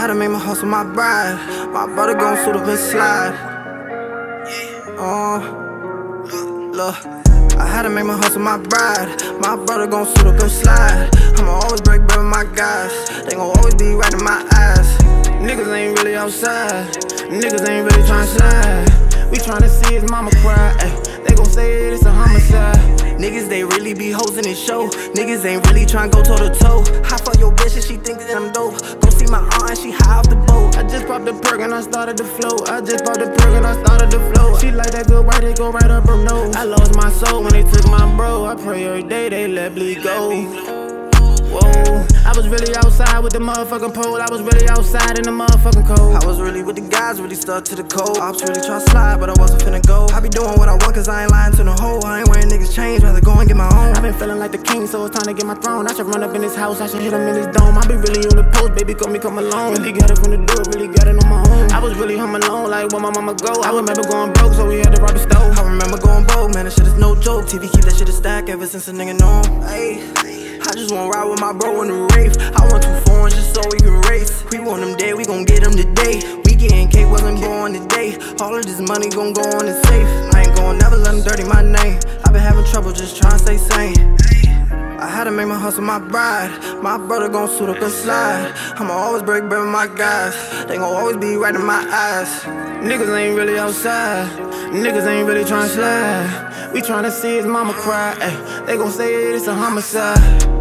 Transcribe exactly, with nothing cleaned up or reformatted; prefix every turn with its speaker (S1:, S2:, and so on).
S1: had to make my hustle my bride. My brother gon' suit up and slide. Oh, look, I had to make my hustle my bride. My brother gon' suit up and slide. I'ma always break bread with my guys. They gon' always be right in my eyes. Niggas ain't really outside. Niggas ain't really tryna slide. We tryna see his mama cry. Ay, they gon' say it's a homicide. Niggas, they really be hoes in this show. Niggas ain't really tryna go toe to toe. High for your bitch and she think that I'm dope. Go see my aunt and she high off the boat. I just popped the perk and I started to flow. I just popped the perk and I started to flow. She like that good white, they go right up her nose. I lost my soul when they took my bro. I pray every day they let bleed go. Whoa, I was really outside with the motherfucking pole. I was really outside in the motherfucking cold. I was really with the guys, really stuck to the code. Ops really try to slide, but I wasn't finna go. I be doing what I want, cause I ain't lying to no hoe. I ain't wearing niggas chains, rather go and get my own. I been feeling like the king, so it's time to get my throne. I should run up in his house, I should hit him in his dome. I be really on the post, baby, come me come alone. Really got it from the door, really got it on my own. I was really home alone, like where my mama go. I remember going broke, so we had to rob the stove. I remember going broke, man, that shit is no joke. T V keep that shit a stack ever since a nigga know. Ayy, I just wanna ride with my bro in the rave. I want two foreigns just so we can race. We want them dead, we gon' get them today. We getting cake, wasn't born today. All of this money gon' go on the safe. I ain't gon' never let them dirty my name. I been having trouble just trying to stay sane. I had to make my hustle my bride. My brother gon' suit up and slide. I'ma always break bread with my guys. They gon' always be right in my eyes. Niggas ain't really outside. Niggas ain't really tryna slide. We tryna see his mama cry. Ay, they gon' say it's a homicide.